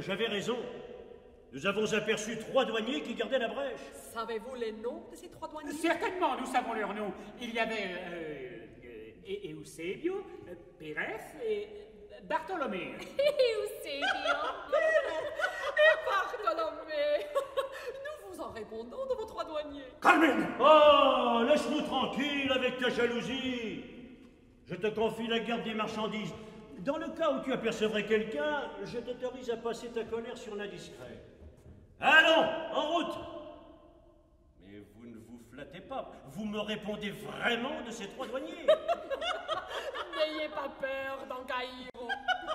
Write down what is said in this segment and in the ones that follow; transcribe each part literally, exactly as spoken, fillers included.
j'avais raison. Nous avons aperçu trois douaniers qui gardaient la brèche. Savez-vous les noms de ces trois douaniers? Certainement, nous savons leurs noms. Il y avait euh, euh, Eusebio, euh, Pérez et Bartholomé. Eusebio et Bartholomé. Nous vous en répondons de vos trois douaniers. Carmen! Oh, laisse-nous tranquille avec ta jalousie. Je te confie la garde des marchandises. Dans le cas où tu apercevrais quelqu'un, je t'autorise à passer ta colère sur l'indiscret. Allons, en route! Mais vous ne vous flattez pas. Vous me répondez vraiment de ces trois douaniers? N'ayez pas peur d'en Caïro.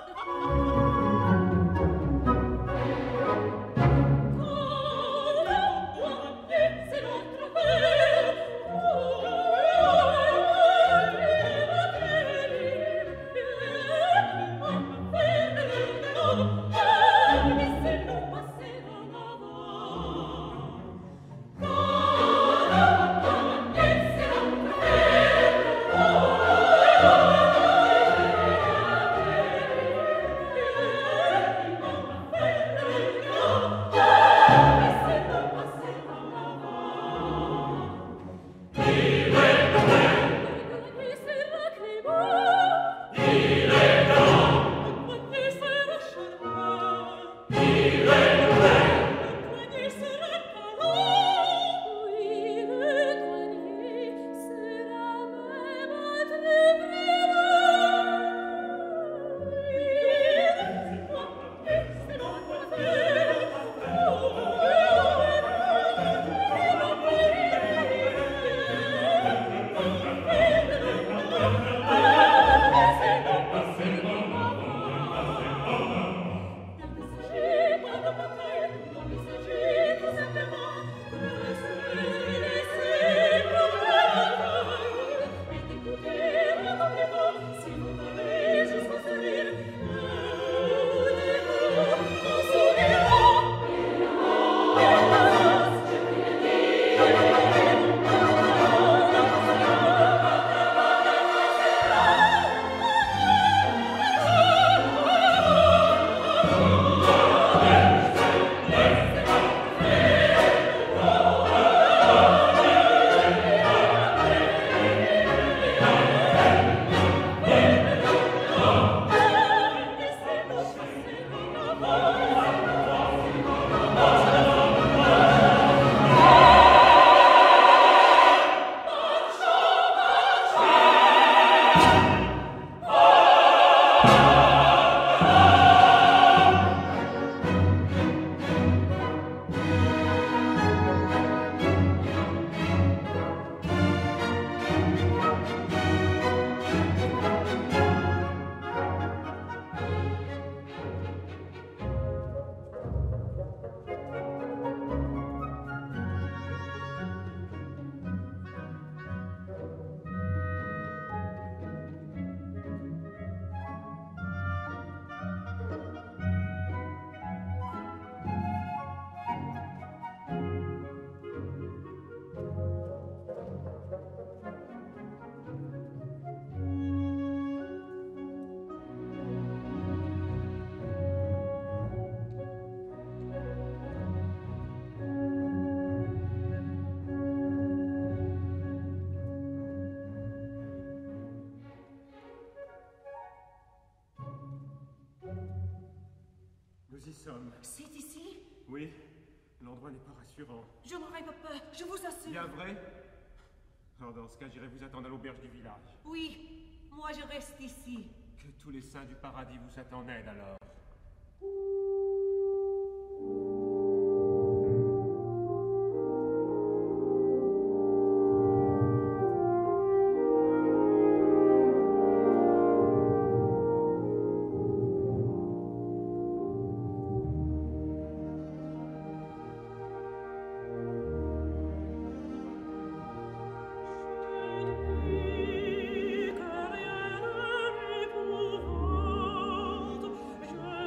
Nous y sommes. C'est ici? Oui, l'endroit n'est pas rassurant. Je n'aurai pas peur, je vous assure. Bien vrai? Alors dans ce cas, j'irai vous attendre à l'auberge du village. Oui, moi je reste ici. Que tous les saints du paradis vous attendent aide alors. Que rien ne m'épouvante, je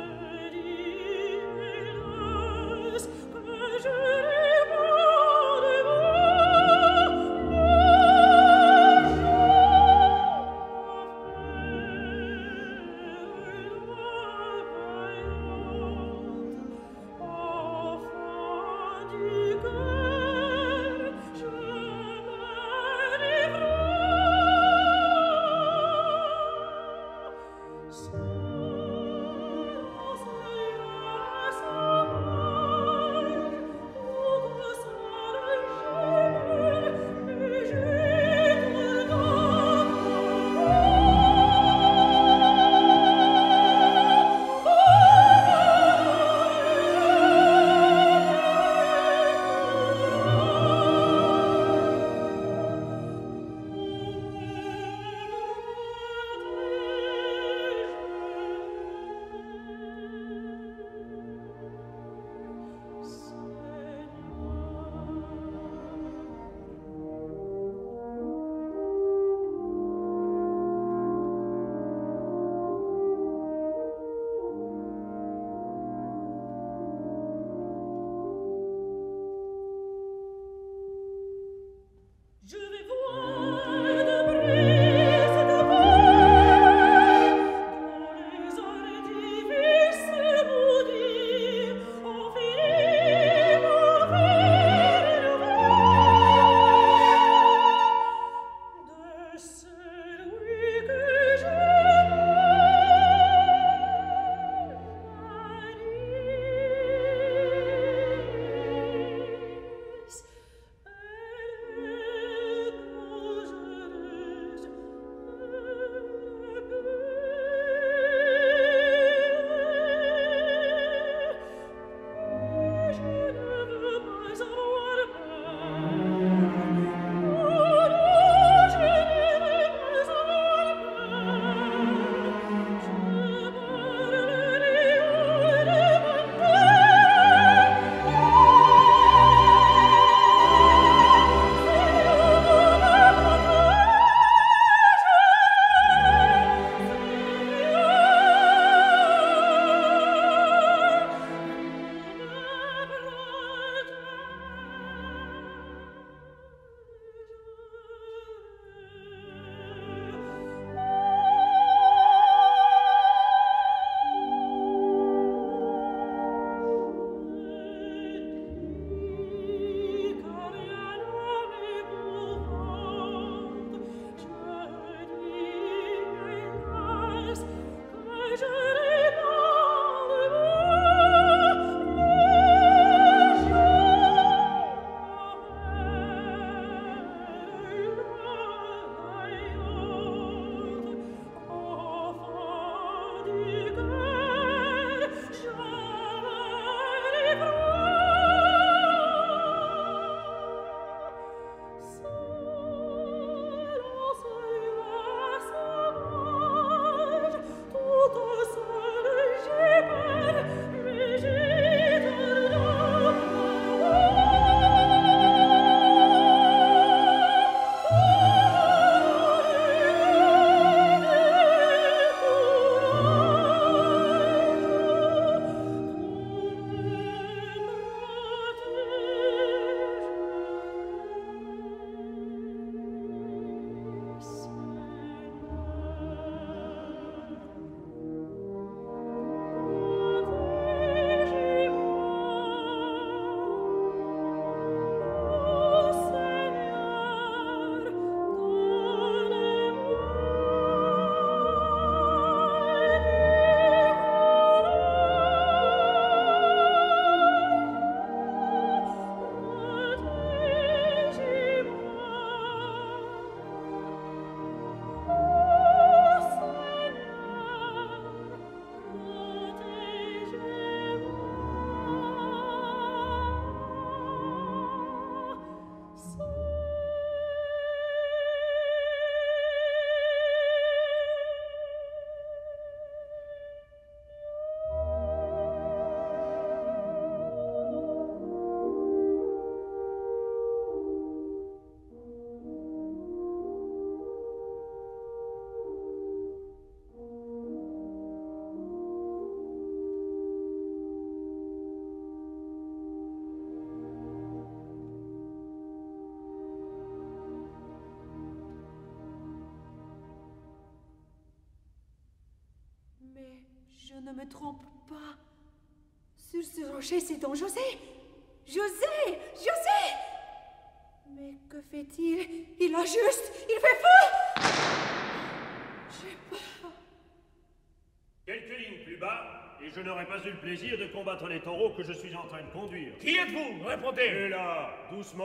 ne me trompe pas. Sur ce rocher, c'est Don José. José! José! Mais que fait-il? Il a juste... Il fait feu! J'ai peur. Quelques lignes plus bas, et je n'aurai pas eu le plaisir de combattre les taureaux que je suis en train de conduire. Qui êtes-vous? Répondez. Et là, doucement.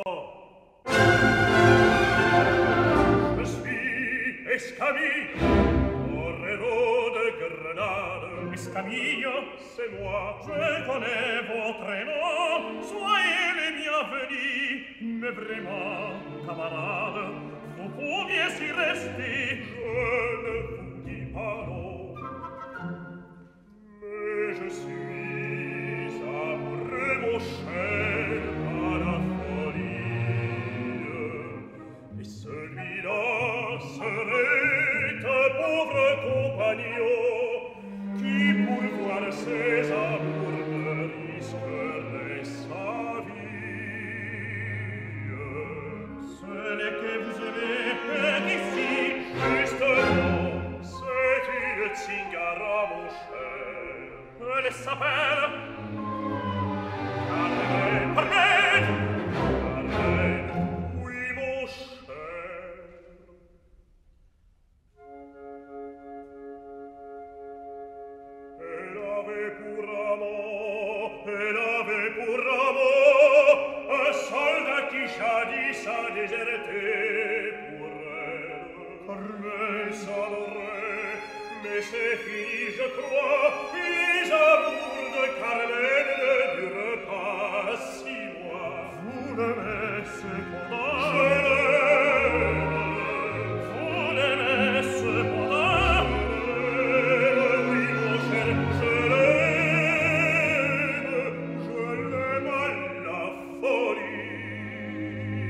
Je suis Escamille, Torero de Grenade. Escamille, c'est moi. Je connais votre nom. Soyez les bienvenus. Mais vraiment, camarade, vous pouviez s'y rester. Je ne vous dis pas non. Mais je suis amoureux, mon cher, à la folie. Et celui-là serait un pauvre compagnon qui, pour voir ses amours, ne risquerait sa vie. Ce n'est que vous aimez ici, justement, c'est une tzingara, mon cher. Elle s'appelle Carmen, Carmen, Carmen, oui, mon cher. Elle avait pour amant, elle avait pour amant un soldat qui jadis a déserté pour elle. Carmen s'adorait, mais c'est fini, je crois. Les amours de Carmen ne durent pas six mois. Vous l'aimez cependant, je l'aime. Vous l'aimez cependant, oui, mon cher, je l'aime. Je l'aime à la folie.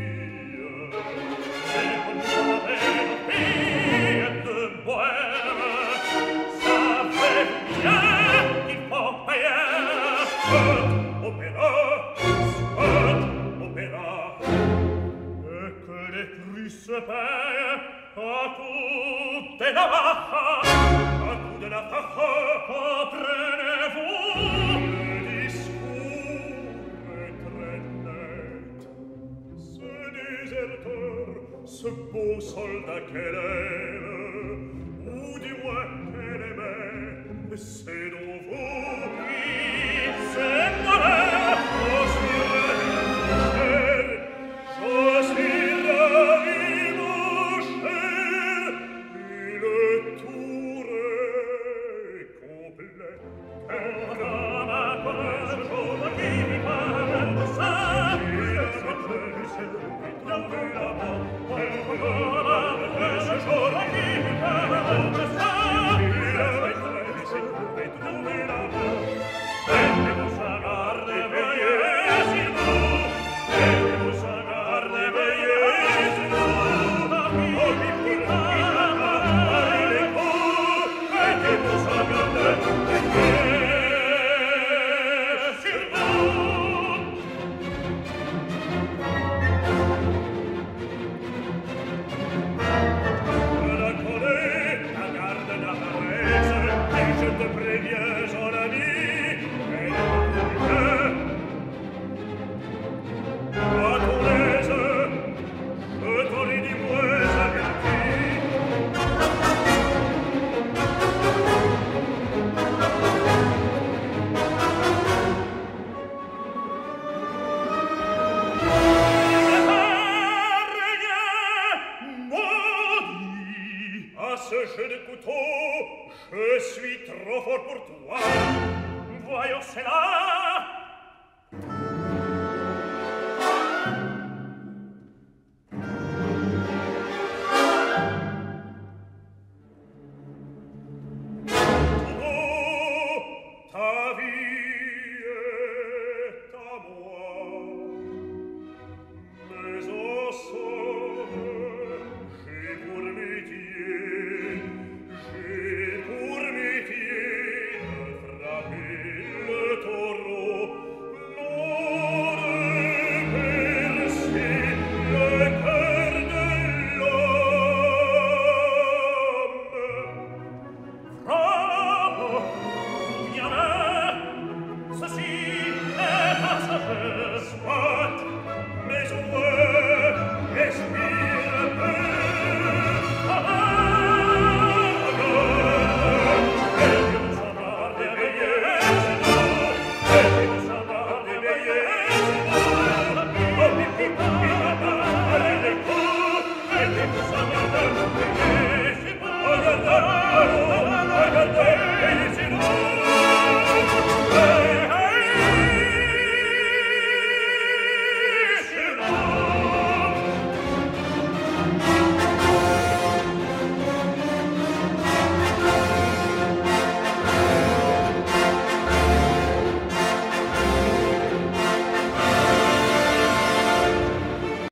C'est comme ça, et fille de bohème, ça fait bien qu'il faut payer. Soit opéra, soit opéra. Et que les prix se paient à coup de navaja, à coup de navaja. Comprenez-vous? Le discours est très net. Ce déserteur, ce beau soldat qu'elle aime, ou du moins qu'elle aimait, c'est donc vous. Oui, c'est moi-même. Je suis ravi, mon cher. Je suis ravi, mon cher. Et le tour est complet. Quand on a pas ce jour qui me parle de ça, il a maîtrise, il a vu la mort. Quand on a pas ce jour qui me parle de ça, il a maîtrise, il a vu la mort. Et vous agarde, veillez sur vous. Et vous agarde, veillez sur vous. Oh, mi puta, allez les coups. Et vous agarde, veillez sur vous. La connais, la garde la caresse, et je te préviens, son ami, elle est bien. À ton aise, je t'en ai dit moins averti. À ce jeu de couteau, je suis trop fort pour toi. Voyons, c'est là.